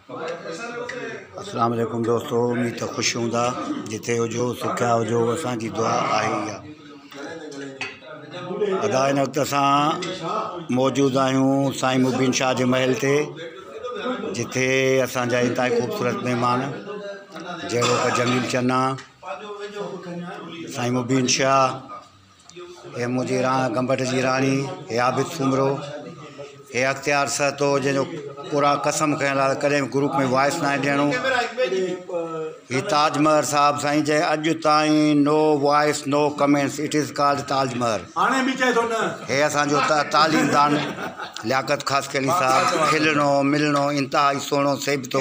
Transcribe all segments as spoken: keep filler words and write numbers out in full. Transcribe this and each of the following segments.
अस्सलाम वालेकुम दोस्तों, उम्मीद तो खुश हूंदा जिथे हुजो सुखिया हुजो। असांजी दुआ आहे इहा। अदा हिन वक़्तु असां मौजूदु आहियूं साईं मुबीन शाह जे महल ते, जिथे असांजा इंतहाई ख़ूबसूरत महिमान जहिड़ो त जमील चन्ना, साईं मुबीन शाह, हे मुंहिंजी रा गंबट जी राणी, हे आबिद सुमरो, हे अख्तियार सहतो जंहिंजो पूरा कसम खयल आहे कॾहिं ग्रुप में वॉइस न ॾियणो। ही ताजमहर साहब साईं चए अॼु ताईं no voice no comments, it is called ताजमहर। हे असांजो तालीमदान लियाकत ख़ासकली साहब, खिलणो मिलणो इंतहाई सुहिणो सेबतो।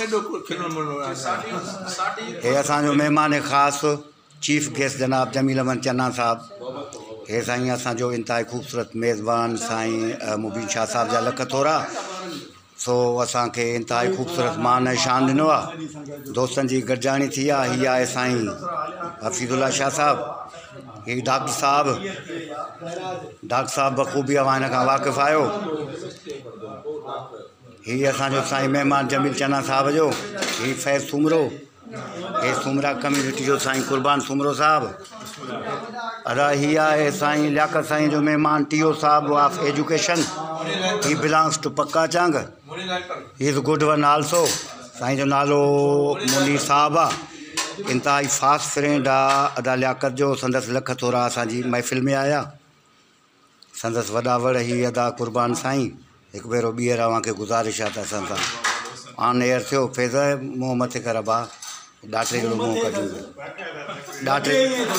हे असांजो महिमान ख़ासि चीफ गेस्ट जनाब जमील अहमद चन्ना साहब। हे साईं असांजो इंतहाई ख़ूबसूरत मेज़बान साईं मुबीन शाह साहब जा लख थोरा। सो असांखे इंतहाई ख़ूबसूरत मान ऐं शान ॾिनो आहे, दोस्तनि जी गॾिजाणी थी आहे। हीअ आहे साईं हफ़ीज़ुल्ला शाह साहब, ही डॉक्टर साहब, डॉक्टर साहब बख़ूबी अवां हिन खां वाक़िफ़ु आहियो। हीअ असांजो साईं महिमान जमील चन्ना साहब जो, ही फैज़ सुमरो, हे सुमरा कम्यूनिटी जो साईं कुर्बान सुमरो साहब। अदा ही आहे साईं लियाकत साईं जो महिमान टीओ साहब of education, he belongs to Pacca Chang, he is good one also. साईं जो नालो मुनीर साहब आहे, इंतहाई फास्ट फ्रेंड आहे अदा लियाकत जो। संदसि लख थोरा असांजी महफ़िल में आया, संदसि वॾा वड़ ही अदा कुर्बान साईं। हिकु भेरो ॿीहर अव्हांखे गुज़ारिश आहे त असां सां ऑन एयर थियो। फैज़ मुंहुं मथे कर बा ॾाटे जो मुंहुं कढूं ॾाटे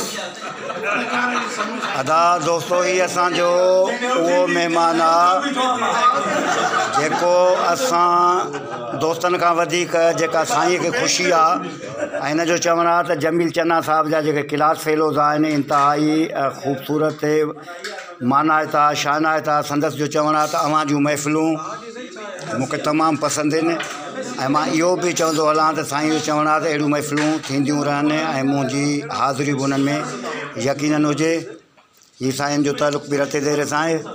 अदा दोस्तो, ही असांजो उहो महिमान आहे जेको असां दोस्तनि खां वधीक जेका साईं खे ख़ुशी आहे। ऐं हिन जो चवणु आहे त जमील चन्ना साहब जा जेके क्लास फेलोज़ आहिनि इंतहाई ख़ूबसूरत मानायता शानायता। संदसि जो चवणु आहे त अव्हां जूं महफ़िलूं मूंखे तमामु पसंदि आहिनि, ऐं मां इहो बि चवंदो हलां त साईं जो चवणु आहे त अहिड़ियूं महफ़िलूं थींदियूं रहनि ऐं मुंहिंजी हाज़िरी बि उन्हनि में यकीनन हुजे। हीअ साईं जो तालुक़ बि रते देर सां आहे।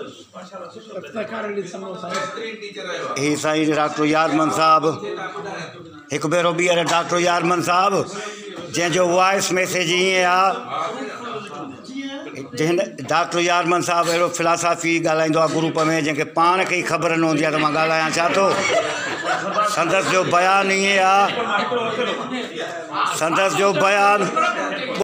हीअ साईं डॉक्टर यारमन साहब, हिकु भेरो ॿीहर डॉक्टर यारमन साहब जंहिंजो वॉइस मैसेज ईअं आहे, जंहिं डॉक्टर यारमन साहब अहिड़ो फिलासफ़ी ॻाल्हाईंदो आहे ग्रुप में जंहिंखे पाण खे ई ख़बर न हूंदी आहे त मां ॻाल्हायां छा थो। संदसि जो बयानु ईअं आहे, संदसि जो बयानु